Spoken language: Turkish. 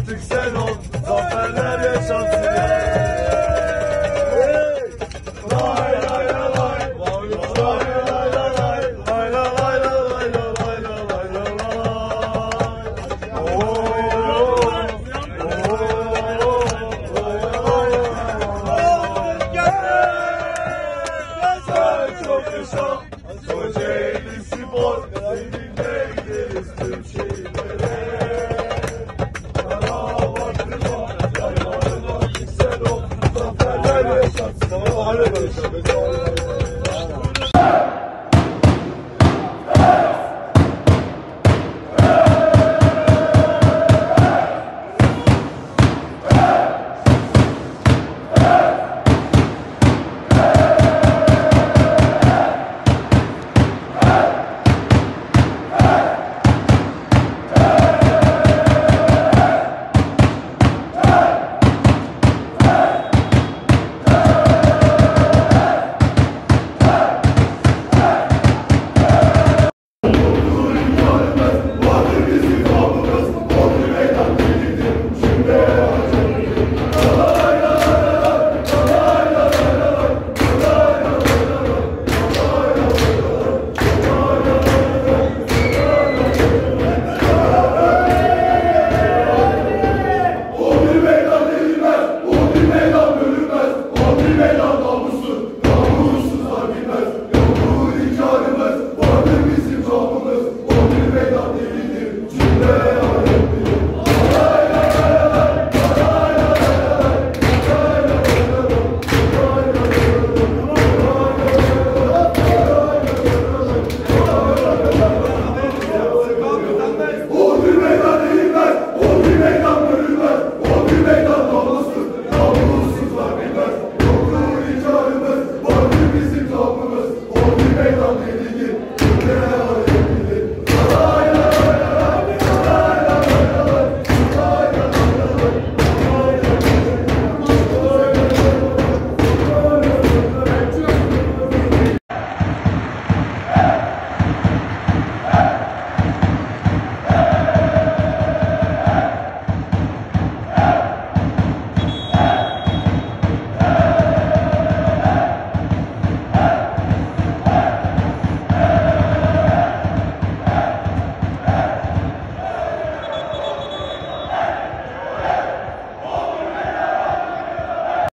artık sen ol, zaferler yaşansın. Lay lay lay lay, lay lay lay, lay lay lay lay, lay lay çok yaşa, Kocaeli Spor, seninle gideriz tüm şehirlere. Sen ol, zaferler yaşansın.